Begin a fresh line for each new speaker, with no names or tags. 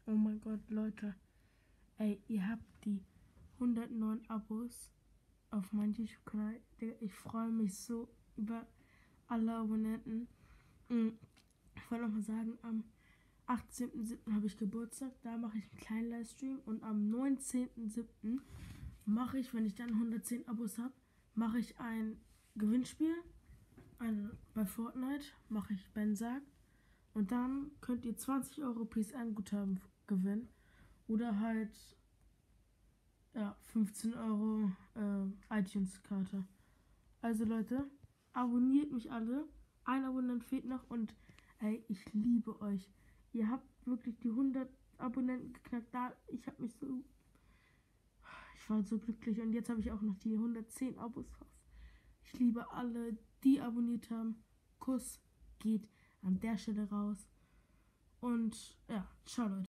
Oh mein Gott, Leute. Ey, ihr habt die 109 Abos auf meinem YouTube-Kanal. Ich freue mich so über alle Abonnenten. Ich wollte noch mal sagen, am 18.07. habe ich Geburtstag. Da mache ich einen kleinen Livestream. Und am 19.07. mache ich, wenn ich dann 110 Abos habe, mache ich ein Gewinnspiel. Bei Fortnite mache ich Ben sagt. Und dann könnt ihr 20 Euro PSN-Guthaben gewinnen. Oder halt 15 Euro iTunes-Karte. Also Leute, abonniert mich alle. Ein Abonnent fehlt noch und ey, ich liebe euch. Ihr habt wirklich die 100 Abonnenten geknackt. Ich war so glücklich und jetzt habe ich auch noch die 110 Abos drauf. Ich liebe alle, die abonniert haben. Kuss geht an der Stelle raus. Und ja, ciao Leute.